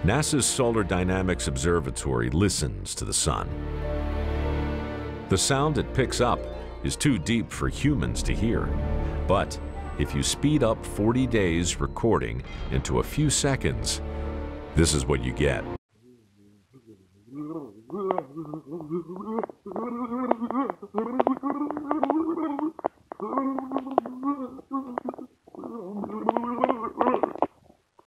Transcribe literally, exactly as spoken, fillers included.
NASA's Solar Dynamics Observatory listens to the sun. The sound it picks up is too deep for humans to hear. But if you speed up forty days recording into a few seconds, this is what you get.